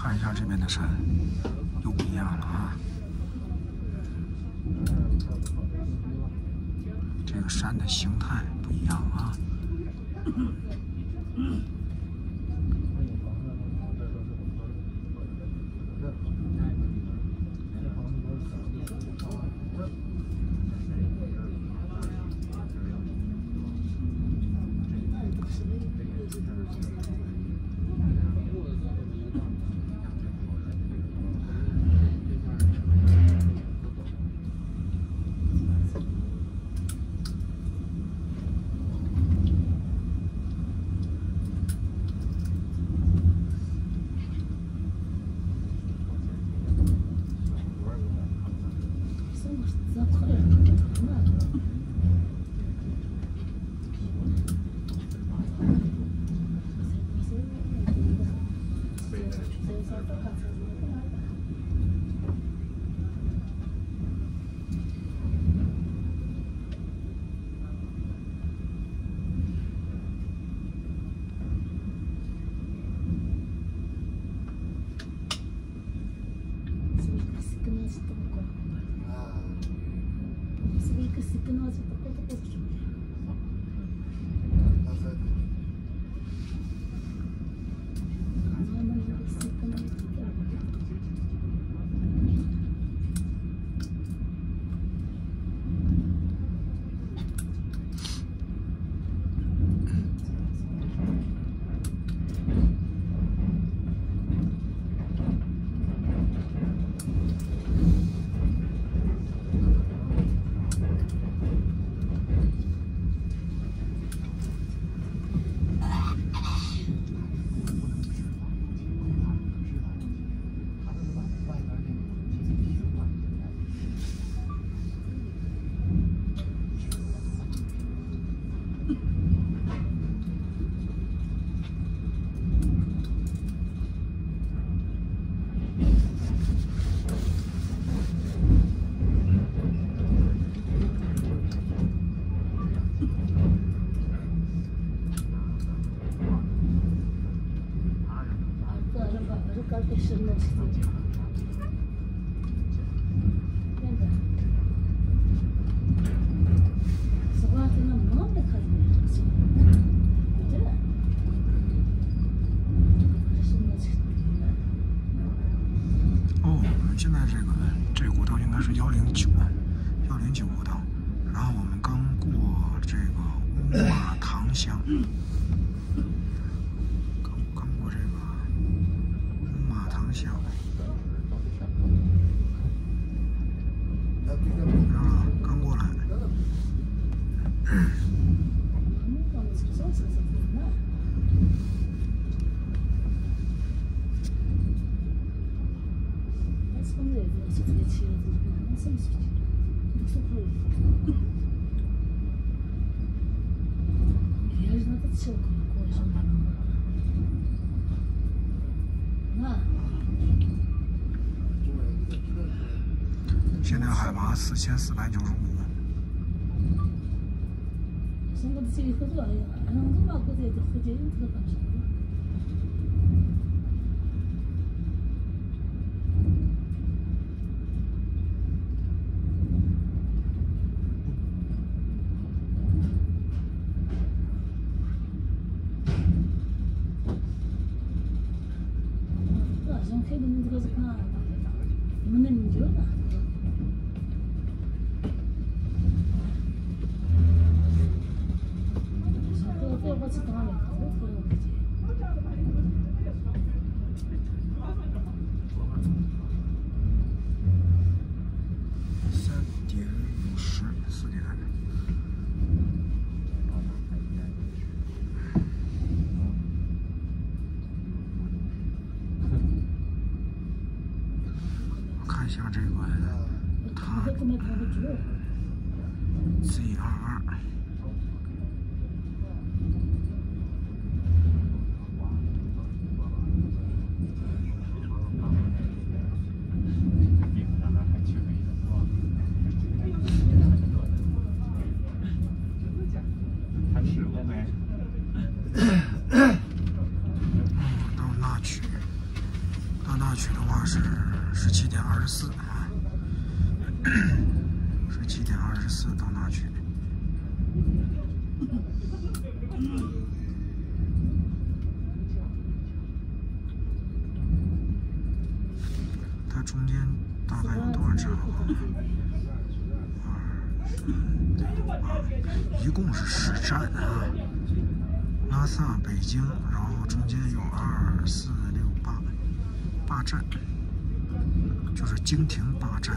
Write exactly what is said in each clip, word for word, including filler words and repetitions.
看一下这边的山，又不一样了啊！这个山的形态不一样啊。现在这个这个国道应该是幺零九，幺零九国道。然后我们刚过这个乌马塘乡，刚刚过这个乌马塘乡，啊，刚过来。现在海拔四千四百九十五。看一下这个它 Z 二二。到那曲，到到那曲的话是十七点二十四啊，十七点二十四到那曲。它中间大概有多少站啊？二、一共是十站啊。拉萨、北京，然后中间有二、四、六、八八站，就是经停八站。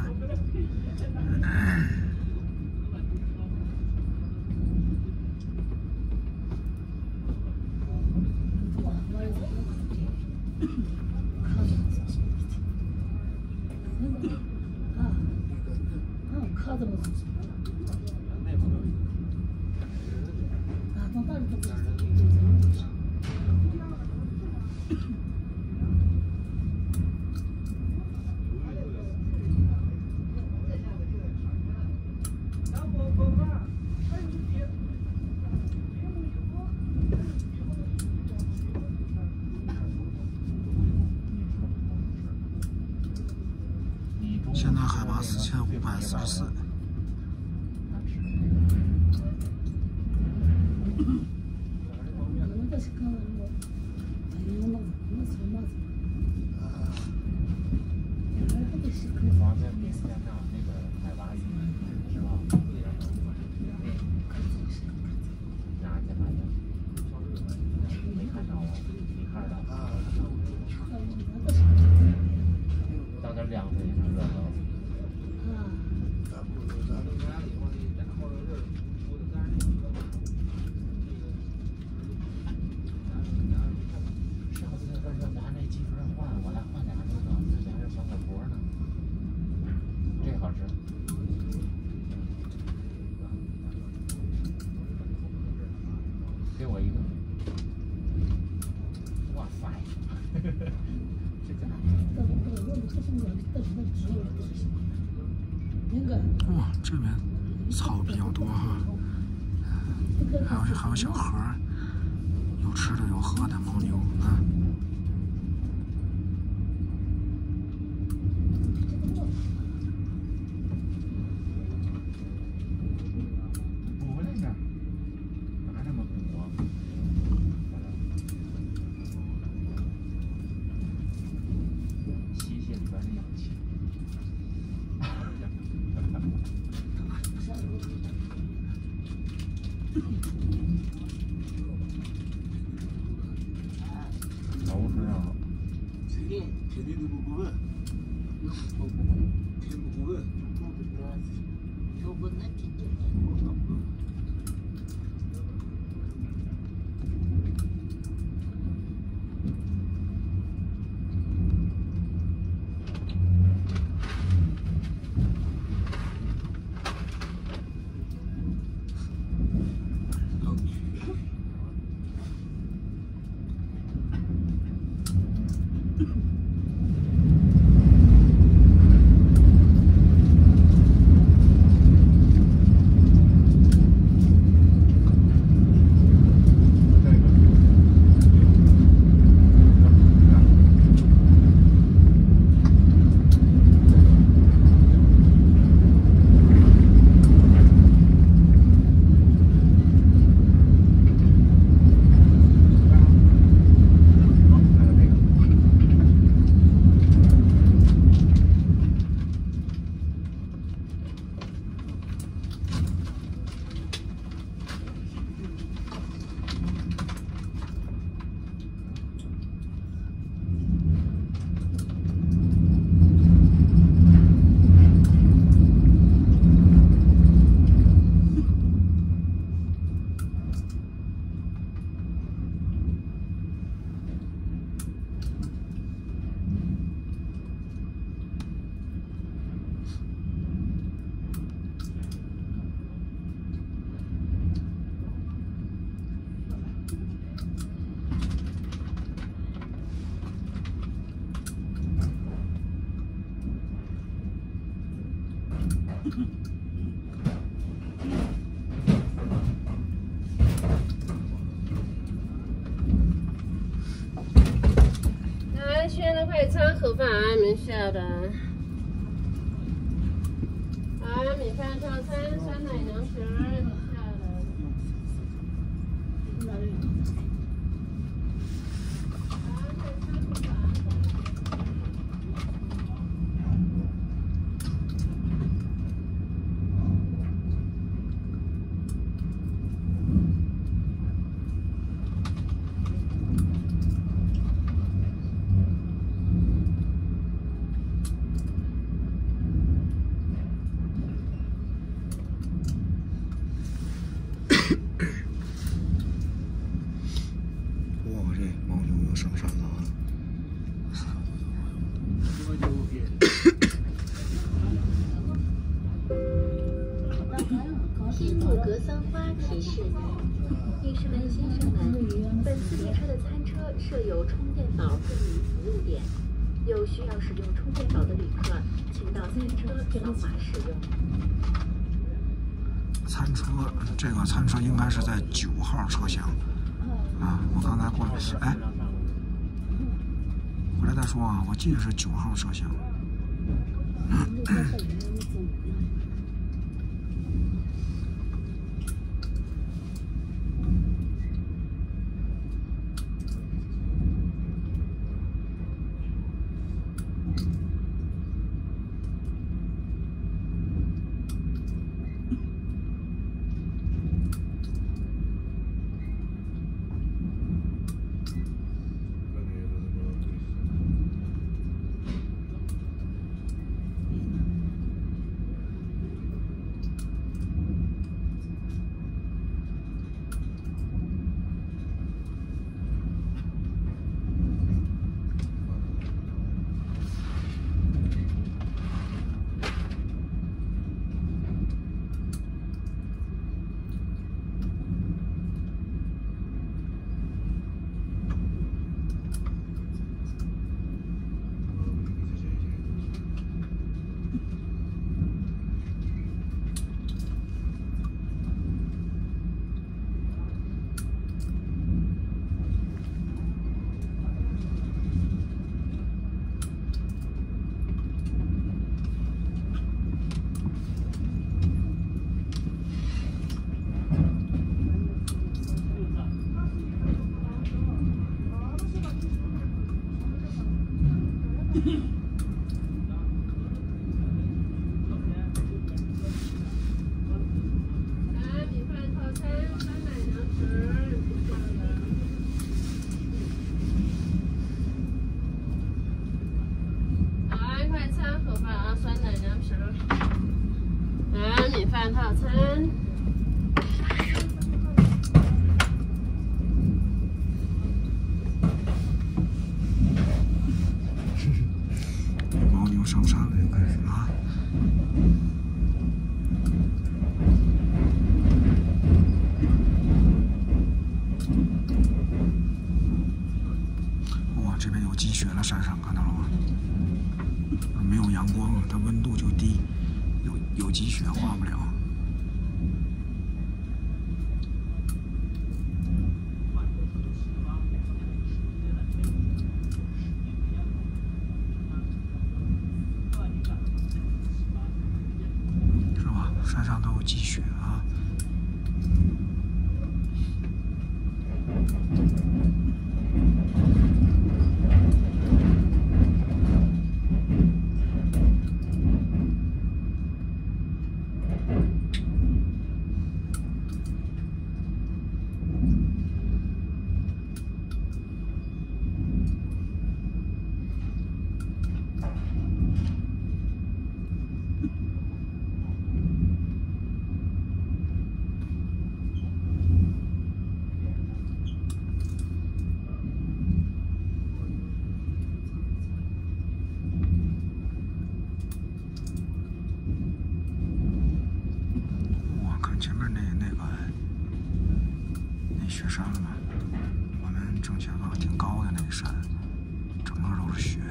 现在海拔四千五百四十四。 给我一个，哇塞！ 哇，这边草比较多哈，还有还有小河，有吃的有喝的牦牛啊。 补那边，哪这么补啊？吸吸里边的氧气。老师啊， 肯定肯定都不过问，肯不过问， 有问那肯定。 来，亲爱的，快快餐盒饭，免下的。啊，米饭套餐，酸奶凉皮儿，免下的。 新木格桑花提示女士们、先生们，本次列车的餐车设有充电宝便民服务点，有需要使用充电宝的旅客，请到餐车扫码使用。 餐车，这个餐车应该是在九号车厢啊，我刚才过来，哎，回来再说啊，我记得是九号车厢。 套餐。 牦牛上山了，又开始啊！哇，这边有积雪了，山上看到了吗？没有阳光，它温度就低，有有积雪化不了。 山上都有积雪啊！前面那那个那雪山了吗？我们正前方挺高的那个山，整个都是雪。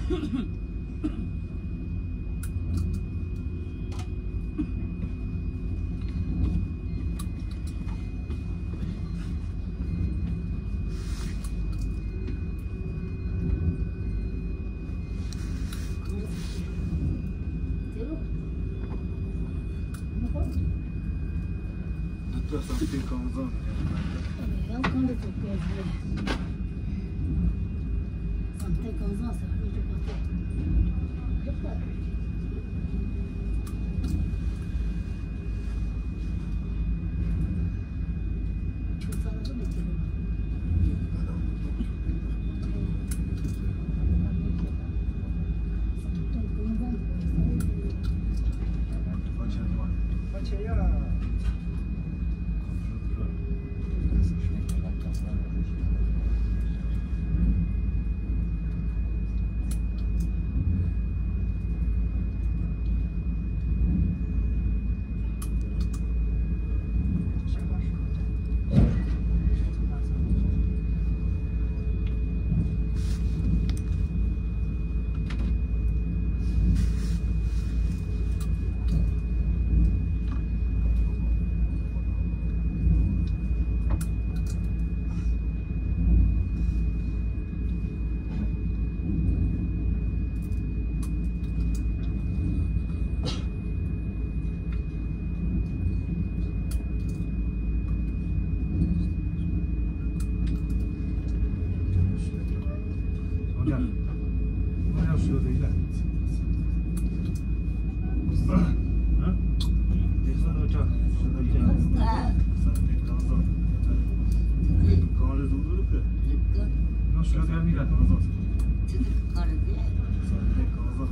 这上对刚子。 没有刚子做盖子嘞。上对刚子是一直不对，这个。就上了这么几个。 番茄呀。我要说对了。嗯？这石头这，石头一样。上面刚子，刚的都都个。那说点你看刚子。 这是刚的。 上面刚子。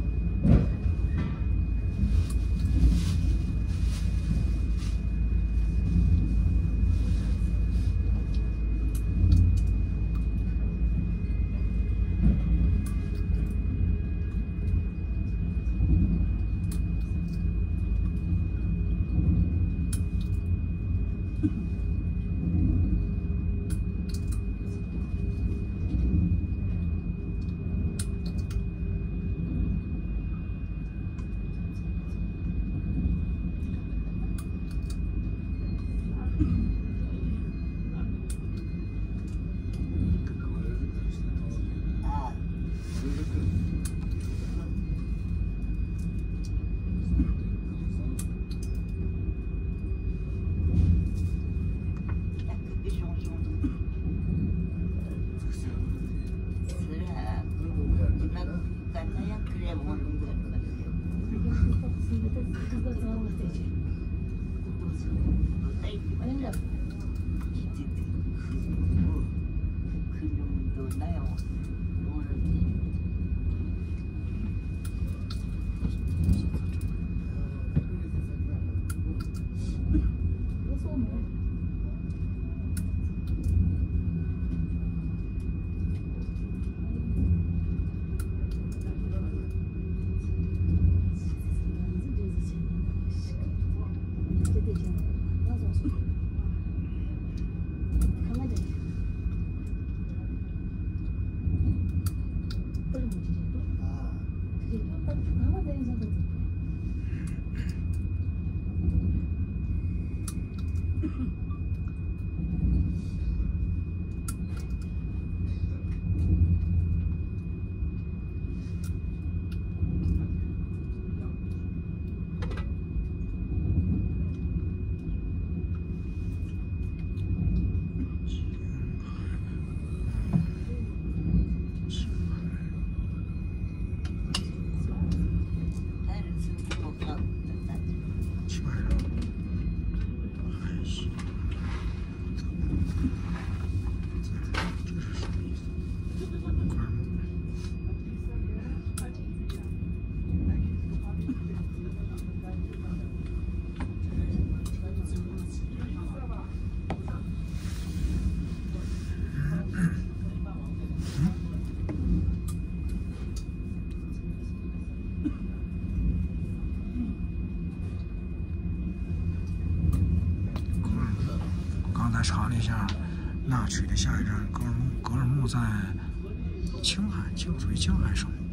刚才查了一下，腊曲的下一站格尔木，格尔木在青海，就属于青海省。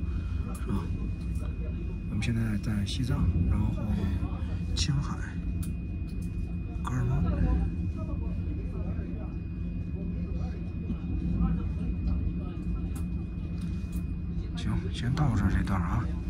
啊。我们现在在西藏，然后青海、格尔木。行，先到这这段啊。